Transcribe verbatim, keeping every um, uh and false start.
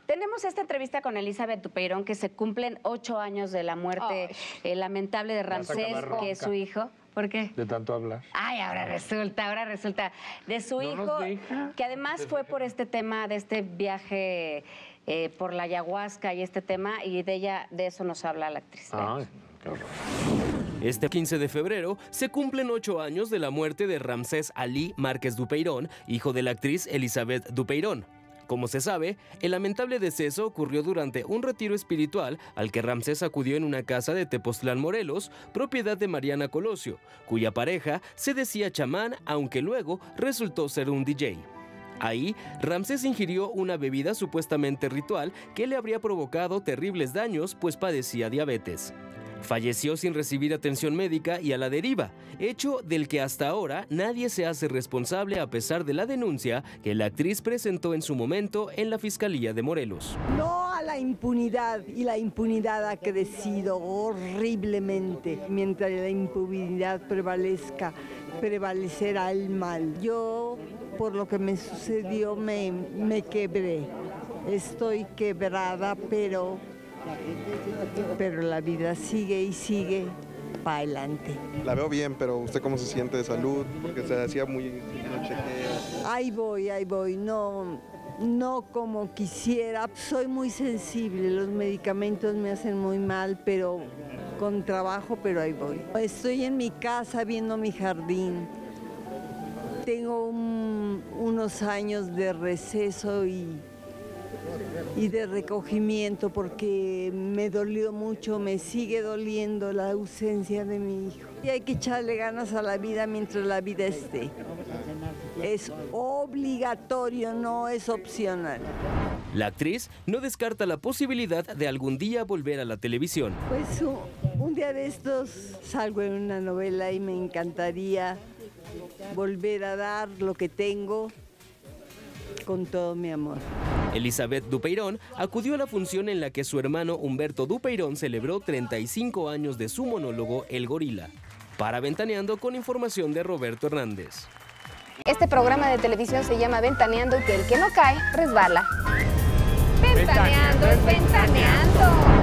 Tenemos esta entrevista con Elizabeth Dupeirón, que se cumplen ocho años de la muerte eh, lamentable de Ramsés, que es su hijo. ¿Por qué? De tanto hablar. Ay, ahora resulta, ahora resulta. De su no hijo, que además fue por este tema, de este viaje eh, por la ayahuasca y este tema, y de ella, de eso nos habla la actriz. Ay, qué horror. Este quince de febrero se cumplen ocho años de la muerte de Ramsés Ali Márquez Dupeirón, hijo de la actriz Elizabeth Dupeirón. Como se sabe, el lamentable deceso ocurrió durante un retiro espiritual al que Ramsés acudió en una casa de Tepoztlán, Morelos, propiedad de Mariana Colosio, cuya pareja se decía chamán, aunque luego resultó ser un D J. Ahí, Ramsés ingirió una bebida supuestamente ritual que le habría provocado terribles daños, pues padecía diabetes. Falleció sin recibir atención médica y a la deriva, hecho del que hasta ahora nadie se hace responsable a pesar de la denuncia que la actriz presentó en su momento en la Fiscalía de Morelos. No a la impunidad, y la impunidad ha crecido horriblemente. Mientras la impunidad prevalezca, prevalecerá el mal. Yo, por lo que me sucedió, me, me quebré. Estoy quebrada, pero... pero la vida sigue y sigue para adelante. La veo bien, pero ¿usted cómo se siente de salud? Porque se hacía muy... no chequea. Ahí voy, ahí voy, no, no como quisiera. Soy muy sensible, los medicamentos me hacen muy mal, pero con trabajo, pero ahí voy. Estoy en mi casa viendo mi jardín. Tengo un, unos años de receso y... y de recogimiento porque me dolió mucho, me sigue doliendo la ausencia de mi hijo. Y hay que echarle ganas a la vida mientras la vida esté. Es obligatorio, no es opcional. La actriz no descarta la posibilidad de algún día volver a la televisión. Pues un, un día de estos salgo en una novela y me encantaría volver a dar lo que tengo con todo mi amor. Elizabeth Dupeirón acudió a la función en la que su hermano Humberto Dupeirón celebró treinta y cinco años de su monólogo El Gorila. Para Ventaneando, con información de Roberto Hernández. Este programa de televisión se llama Ventaneando y que el que no cae resbala. Ventaneando es ventaneando.